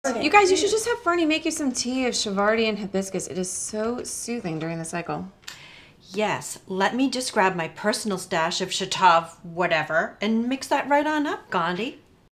You guys, you should just have Fernie make you some tea of Shavardi and hibiscus. It is so soothing during the cycle. Yes, let me just grab my personal stash of Shatov whatever and mix that right on up, Gandhi.